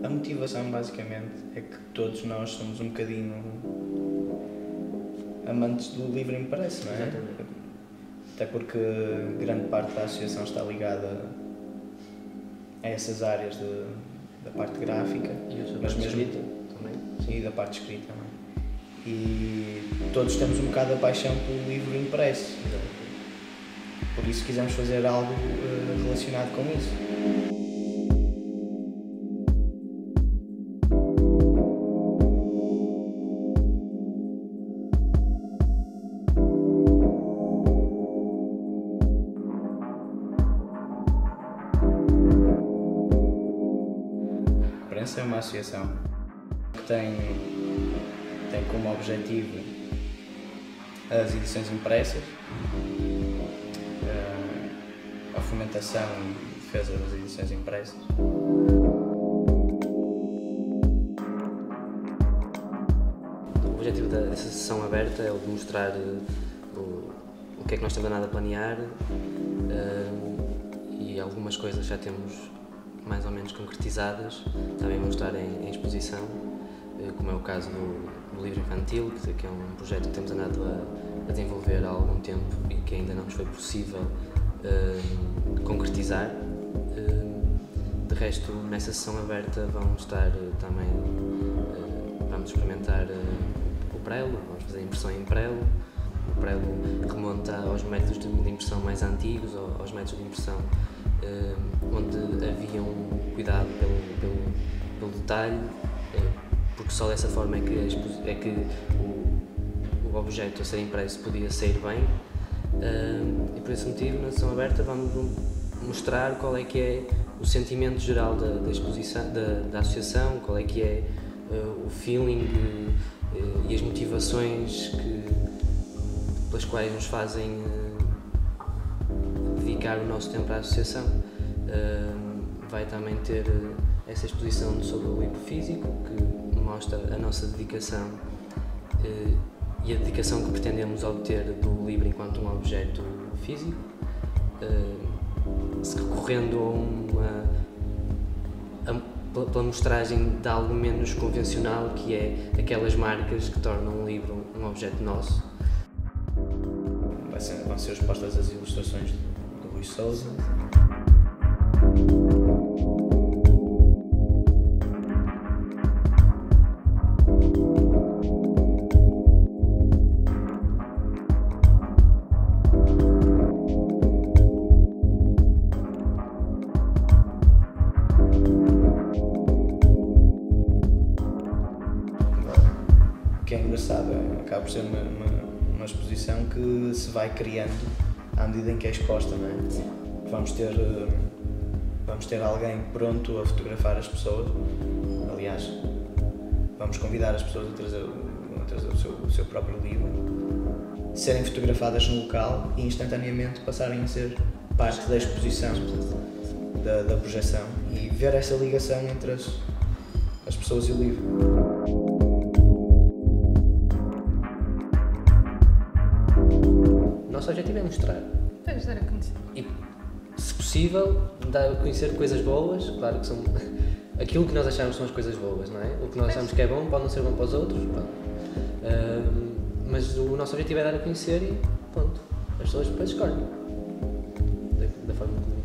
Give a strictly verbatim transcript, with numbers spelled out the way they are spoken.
A motivação, basicamente, é que todos nós somos um bocadinho amantes do livro impresso, não é? Exatamente. Até porque grande parte da associação está ligada a essas áreas de, da parte gráfica, E eu sou mas parte mesmo escrita também. sim, da parte escrita também. E todos temos um bocado a paixão pelo livro impresso. Exato. Por isso quisemos fazer algo uh, relacionado com isso. A Prensa é uma associação que tem, tem como objetivo as edições impressas, a fomentação e defesa das edições impressas. O objetivo dessa sessão aberta é o de mostrar uh, o, o que é que nós temos andado a planear uh, e algumas coisas já temos mais ou menos concretizadas, também vão estar em, em exposição, uh, como é o caso do, do livro infantil, que, que é um projeto que temos andado a, a desenvolver há algum tempo e que ainda não nos foi possível uh, concretizar. Uh, de resto, nessa sessão aberta vão estar uh, também, uh, vamos experimentar uh, o prelo, vamos fazer impressão em prelo. O prelo remonta aos métodos de impressão mais antigos, aos métodos de impressão uh, onde havia um cuidado pelo, pelo, pelo detalhe, uh, porque só dessa forma é que, é que o, o objeto a ser impresso podia sair bem. Uh, e por esse motivo, na sessão aberta, vamos mostrar qual é que é o sentimento geral da, da exposição, da, da associação, qual é que é uh, o feeling uh, e as motivações que, pelas quais nos fazem uh, dedicar o nosso tempo à associação. Uh, vai também ter uh, essa exposição sobre o livro físico, que mostra a nossa dedicação uh, e a dedicação que pretendemos obter do livro enquanto um objeto físico, uh, recorrendo a uma, a, pela mostragem de algo menos convencional, que é aquelas marcas que tornam um livro um objeto nosso. Vai ser, vão ser expostas as ilustrações do, do Rui Sousa. O que é engraçado é, acaba por ser uma, uma, uma exposição que se vai criando à medida em que é exposta, não é? Vamos ter, vamos ter alguém pronto a fotografar as pessoas. Aliás, vamos convidar as pessoas a trazer, a trazer o, seu, o seu próprio livro, serem fotografadas no local e instantaneamente passarem a ser parte da exposição, da, da projeção, e ver essa ligação entre as, as pessoas e o livro. O nosso objetivo é mostrar Tens de dar a conhecer. e, se possível, dar a conhecer coisas boas. Claro que são aquilo que nós achamos são as coisas boas, não é? O que nós achamos que é bom pode não ser bom para os outros, pronto. Uh, mas o nosso objetivo é dar a conhecer e pronto, as pessoas depois escolhem da, da forma como